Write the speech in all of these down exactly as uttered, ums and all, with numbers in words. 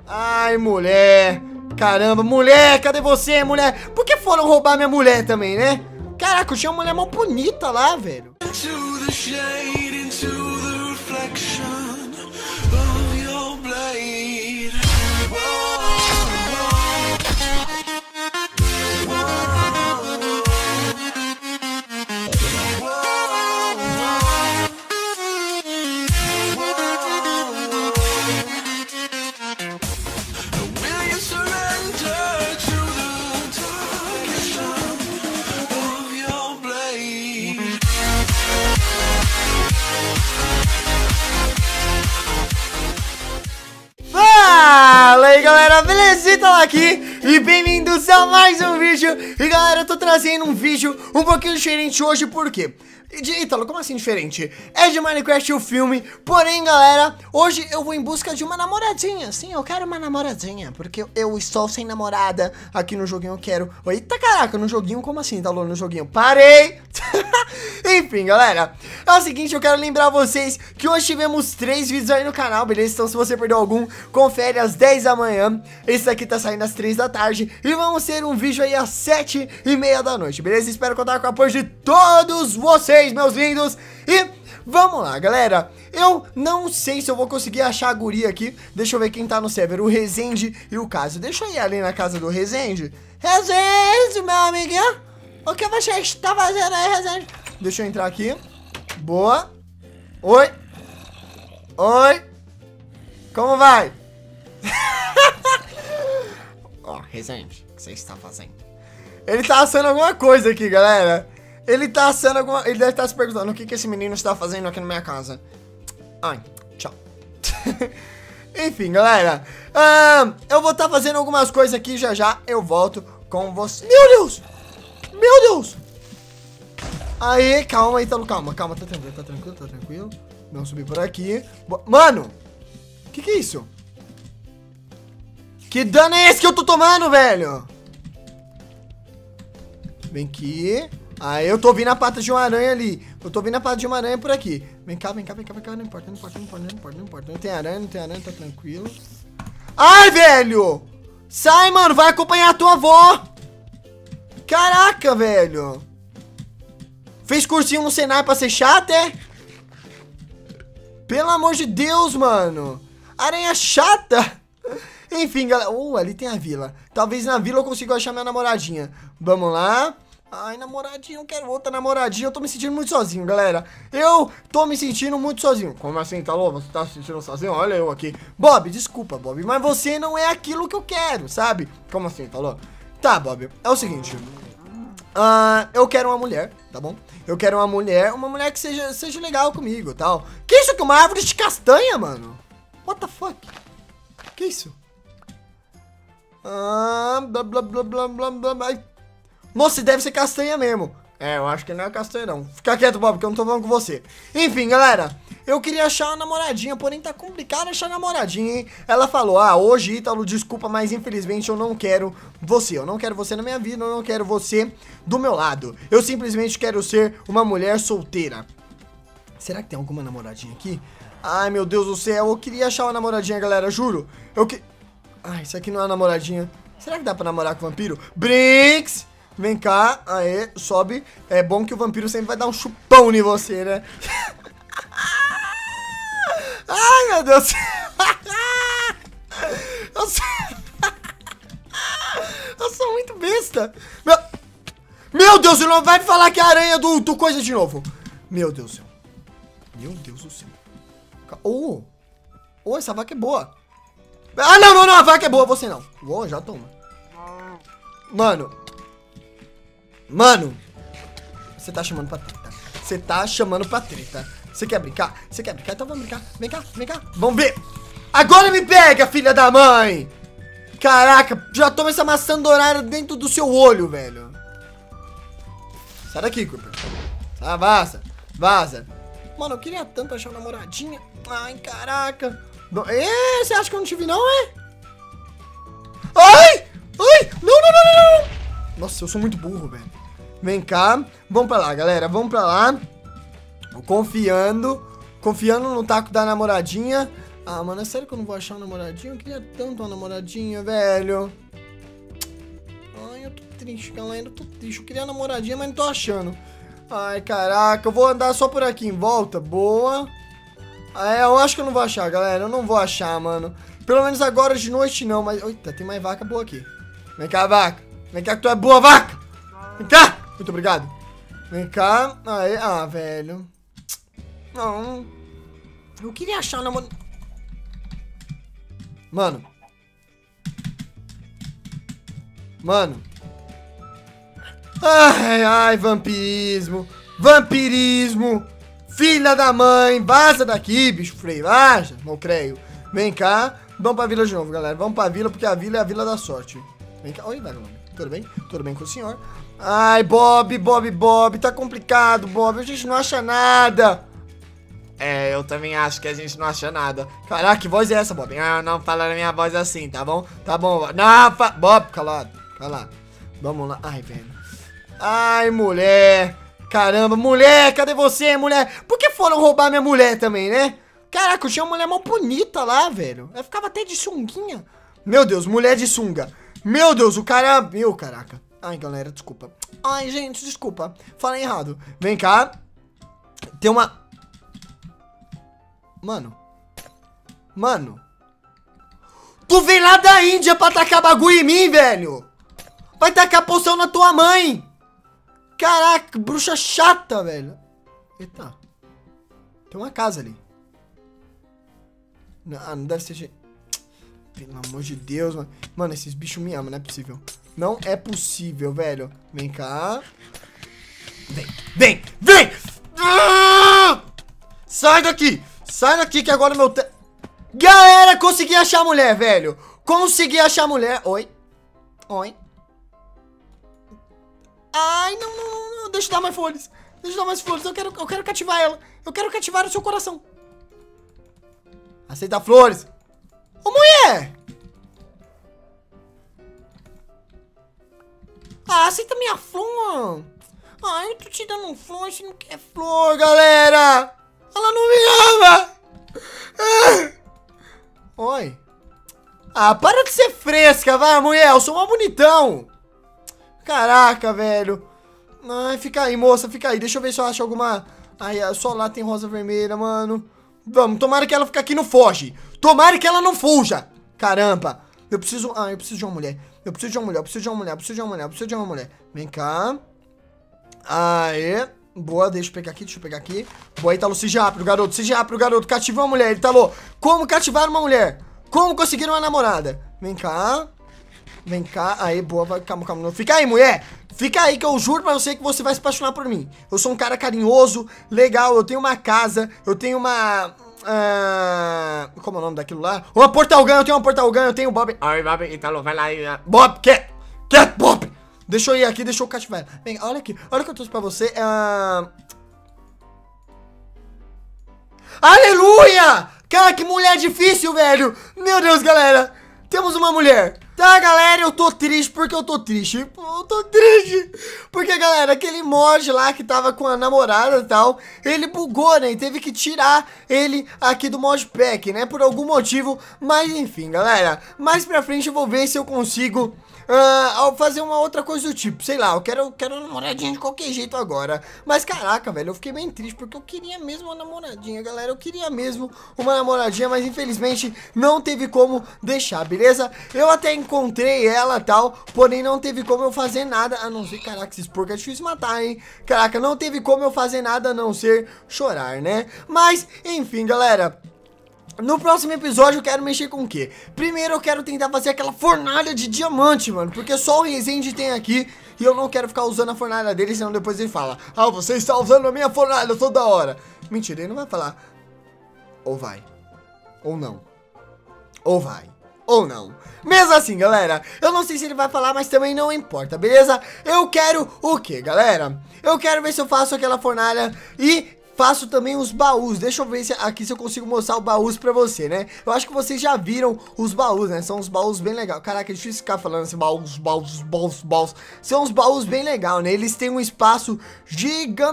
Ai, mulher. Caramba, mulher, cadê você, mulher? Por que foram roubar minha mulher também, né? Caraca, eu tinha uma mulher mó bonita lá, velho. Fala aí, galera, beleza? Tá aqui e bem-vindos a mais um vídeo. E galera, eu tô trazendo um vídeo um pouquinho diferente hoje, por quê? De Ítalo, como assim diferente? É de Minecraft o filme, porém galera, hoje eu vou em busca de uma namoradinha. Sim, eu quero uma namoradinha, porque eu estou sem namorada aqui no joguinho, eu quero. Eita caraca, no joguinho, como assim, Ítalo, no joguinho? Parei! Enfim, galera, é o seguinte, eu quero lembrar vocês que hoje tivemos três vídeos aí no canal, beleza? Então se você perdeu algum, confere às dez da manhã. Esse daqui tá saindo às três da tarde. E vamos ter um vídeo aí às sete e meia da noite, beleza? Espero contar com o apoio de todos vocês, meus lindos. E vamos lá, galera. Eu não sei se eu vou conseguir achar a guria aqui. Deixa eu ver quem tá no server, o Rezende e o Cássio. Deixa eu ir ali na casa do Rezende. Rezende, meu amiguinho, o que você está fazendo aí, Rezende? Deixa eu entrar aqui. Boa. Oi. Oi. Como vai? Ó, oh, Rezende, o que você está fazendo? Ele tá assando alguma coisa aqui, galera. Ele tá assando alguma... Ele deve estar se perguntando o que, que esse menino está fazendo aqui na minha casa. Ai, tchau. Enfim, galera. Uh, eu vou estar tá fazendo algumas coisas aqui. Já já eu volto com você. Meu Deus! Meu Deus! Aí, calma, Ítalo, calma, calma. Tá tranquilo, tá tranquilo, tá tranquilo. Vamos subir por aqui. Mano! O que que é isso? Que dano é esse que eu tô tomando, velho? Vem aqui. Aí eu tô vindo a pata de uma aranha ali. Eu tô vindo a pata de uma aranha por aqui. Vem cá, vem cá, vem cá, vem cá. Não importa, não importa, não importa, não importa, não importa. Não tem aranha, não tem aranha, tá tranquilo. Ai, velho! Sai, mano, vai acompanhar a tua avó. Caraca, velho. Fez cursinho no Senai pra ser chata, é? Pelo amor de Deus, mano. Aranha chata. Enfim, galera. Uh, ali tem a vila. Talvez na vila eu consiga achar minha namoradinha. Vamos lá. Ai, namoradinha, eu quero outra namoradinha. Eu tô me sentindo muito sozinho, galera. Eu tô me sentindo muito sozinho. Como assim, tá louco? Você tá se sentindo sozinho? Olha eu aqui. Bob, desculpa, Bob, mas você não é aquilo que eu quero, sabe? Como assim, tá louco? Tá, Bob, é o seguinte. Uh, eu quero uma mulher, tá bom? Eu quero uma mulher, uma mulher que seja, seja legal comigo, tal. Que isso aqui? Uma árvore de castanha, mano? What the fuck? Que isso? Ah, blá, blá, blá, blá, blá, blá, blá. Nossa, deve ser castanha mesmo. É, eu acho que não é castanha não. Fica quieto, Bob, que eu não tô falando com você. Enfim, galera, eu queria achar uma namoradinha, porém tá complicado achar namoradinha, hein? Ela falou, ah, hoje, Ítalo, desculpa, mas infelizmente eu não quero você. Eu não quero você na minha vida, eu não quero você do meu lado. Eu simplesmente quero ser uma mulher solteira. Será que tem alguma namoradinha aqui? Ai, meu Deus do céu, eu queria achar uma namoradinha, galera, juro. Eu que... Ai, isso aqui não é uma namoradinha. Será que dá pra namorar com o vampiro? Brinks! Vem cá, aê, sobe. É bom que o vampiro sempre vai dar um chupão em você, né? Ai, meu Deus. Eu sou... Eu sou muito besta. Meu, meu Deus, ele não vai falar que é a aranha do, do coisa de novo. Meu Deus do céu. Meu Deus do céu. Oh, oh, essa vaca é boa. Ah, não, não, não, a vaca é boa, você não. Oh, já toma. Mano. Mano, você tá chamando pra treta. Você tá chamando pra treta. Você quer brincar? Você quer brincar? Então vamos brincar. Vem cá, vem cá. Vamos ver. Agora me pega, filha da mãe. Caraca, já toma essa maçã dourada dentro do seu olho, velho. Sai daqui, Cooper. Ah, vaza. Vaza. Mano, eu queria tanto achar uma namoradinha. Ai, caraca. É, você acha que eu não te vi, não, é? Ai! Ai! Não, não, não, não, não. Nossa, eu sou muito burro, velho. Vem cá. Vamos pra lá, galera. Vamos pra lá. Confiando. Confiando no taco da namoradinha. Ah, mano, é sério que eu não vou achar uma namoradinha? Eu queria tanto uma namoradinha, velho. Ai, eu tô triste, galera. Eu tô triste. Eu queria uma namoradinha, mas não tô achando. Ai, caraca. Eu vou andar só por aqui em volta. Boa. Ah, é, eu acho que eu não vou achar, galera. Eu não vou achar, mano. Pelo menos agora de noite não, mas... Eita, tem mais vaca boa aqui. Vem cá, vaca. Vem cá que tu é boa, vaca. Vem cá. Muito obrigado. Vem cá. Aí, ah, velho. Não. Eu queria achar uma namorada. Mano. Mano. Ai, ai, vampirismo. Vampirismo. Filha da mãe. Vaza daqui, bicho freio. Vaza, não creio. Vem cá. Vamos pra vila de novo, galera. Vamos pra vila, porque a vila é a vila da sorte. Vem cá. Oi, velho. Tudo bem? Tudo bem com o senhor? Ai, Bob, Bob, Bob. Tá complicado, Bob. A gente não acha nada. É, eu também acho que a gente não acha nada. Caraca, que voz é essa, Bob? Ah, não fala na minha voz assim, tá bom? Tá bom. Não, fa... Bob, calado. Calado. Vamos lá. Ai, velho. Ai, mulher. Caramba, mulher, cadê você, mulher? Por que foram roubar minha mulher também, né? Caraca, eu tinha uma mulher mó bonita lá, velho. Ela ficava até de sunguinha. Meu Deus, mulher de sunga. Meu Deus, o cara... Meu, caraca. Ai, galera, desculpa. Ai, gente, desculpa. Falei errado. Vem cá. Tem uma... Mano. Mano. Tu vem lá da Índia pra tacar bagulho em mim, velho. Vai tacar poção na tua mãe. Caraca, bruxa chata, velho. Eita. Tem uma casa ali. Não, não deve ser... Pelo amor de Deus, mano. Mano, esses bichos me amam, não é possível. Não é possível, velho. Vem cá. Vem, vem, vem! Ah! Sai daqui! Sai daqui que agora meu... Te... Galera, consegui achar a mulher, velho. Consegui achar a mulher. Oi. Oi. Ai, não, não, não, não. Deixa eu dar mais flores. Deixa eu dar mais flores. Eu quero, eu quero cativar ela. Eu quero cativar o seu coração. Aceita flores. Ô, mulher. Ah, aceita minha flor. Ai, eu tô te dando flor. Você não quer flor, galera. Ela não me ama. Ah. Oi. Ah, para de ser fresca, vai, mulher. Eu sou uma bonitão. Caraca, velho. Ai, fica aí, moça, fica aí. Deixa eu ver se eu acho alguma... Ai, só lá tem rosa vermelha, mano. Vamos, tomara que ela fique aqui e não foge. Tomara que ela não fuja. Caramba. Eu preciso... Ah, eu preciso de uma mulher. Eu preciso de uma mulher, eu preciso de uma mulher, eu preciso de uma mulher, eu preciso de uma mulher. Vem cá. Aê. Boa, deixa eu pegar aqui, deixa eu pegar aqui. Boa, Ítalo, seja rápido, garoto, seja rápido, garoto. Cativa uma mulher, Ítalo. Como cativar uma mulher? Como conseguir uma namorada? Vem cá. Vem cá. Aí, boa, vai, calma, calma. Não. Fica aí, mulher. Fica aí que eu juro pra você que você vai se apaixonar por mim. Eu sou um cara carinhoso, legal, eu tenho uma casa, eu tenho uma... Uh, como é o nome daquilo lá? Uma Portal Gun, eu tenho uma Portal Gun, eu tenho o Bob. Ai, Bob, Ítalo, vai lá aí. Bob, quer? Quer, Bob? Deixa eu ir aqui, deixa eu cativar. Vem, olha aqui, olha o que eu trouxe pra você. Uh... Aleluia! Cara, que mulher difícil, velho. Meu Deus, galera. Temos uma mulher. Tá, galera, eu tô triste. Porque eu tô triste? Eu tô triste porque, galera, aquele mod lá que tava com a namorada e tal, ele bugou, né? E teve que tirar ele aqui do modpack, né? Por algum motivo. Mas, enfim, galera, mais pra frente eu vou ver se eu consigo... Uh, fazer uma outra coisa do tipo, sei lá, eu quero, quero uma namoradinha de qualquer jeito agora. Mas caraca, velho, eu fiquei bem triste porque eu queria mesmo uma namoradinha, galera. Eu queria mesmo uma namoradinha, mas infelizmente não teve como deixar, beleza? Eu até encontrei ela e tal, porém não teve como eu fazer nada a não ser, caraca, esses porcos é difícil matar, hein? Caraca, não teve como eu fazer nada a não ser chorar, né? Mas, enfim, galera... No próximo episódio eu quero mexer com o quê? Primeiro eu quero tentar fazer aquela fornalha de diamante, mano. Porque só o Resende tem aqui. E eu não quero ficar usando a fornalha dele, senão depois ele fala: ah, você está usando a minha fornalha toda hora. Mentira, ele não vai falar. Ou vai. Ou não. Ou vai. Ou não. Mesmo assim, galera, eu não sei se ele vai falar, mas também não importa, beleza? Eu quero o quê, galera? Eu quero ver se eu faço aquela fornalha e... faço também os baús. Deixa eu ver se aqui se eu consigo mostrar os baús pra você, né? Eu acho que vocês já viram os baús, né? São uns baús bem legais. Caraca, é difícil ficar falando assim, baús, baús, baús, baús. São uns baús bem legais, né? Eles têm um espaço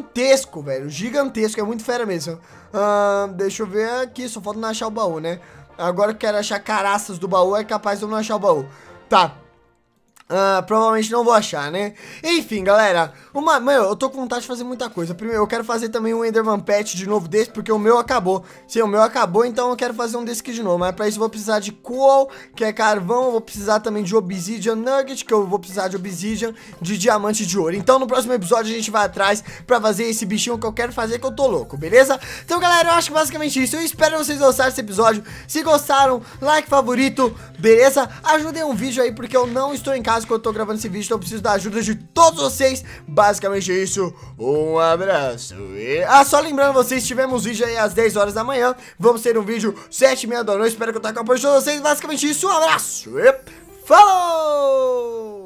gigantesco, velho. Gigantesco, é muito fera mesmo. Uh, deixa eu ver aqui, só falta não achar o baú, né? Agora eu quero achar caraças do baú, é capaz de eu não achar o baú. Tá. Uh, provavelmente não vou achar, né? Enfim, galera, uma, meu, eu tô com vontade de fazer muita coisa. Primeiro, eu quero fazer também um Enderman Pet de novo desse, porque o meu acabou. Sim, o meu acabou, então eu quero fazer um desse aqui de novo. Mas pra isso eu vou precisar de coal, que é carvão. Eu vou precisar também de Obsidian Nugget, que eu vou precisar de Obsidian, de diamante e de ouro. Então no próximo episódio a gente vai atrás pra fazer esse bichinho que eu quero fazer, que eu tô louco, beleza? Então, galera, eu acho que basicamente isso. Eu espero que vocês gostaram desse episódio. Se gostaram, like, favorito, beleza? Ajudem um vídeo aí, porque eu não estou em casa que eu tô gravando esse vídeo, então eu preciso da ajuda de todos vocês. Basicamente isso, um abraço e... Ah, só lembrando vocês, tivemos vídeo aí às dez horas da manhã. Vamos ter um vídeo sete e meia da noite. Espero que eu tenha com o apoio de vocês. Basicamente isso, um abraço e falou!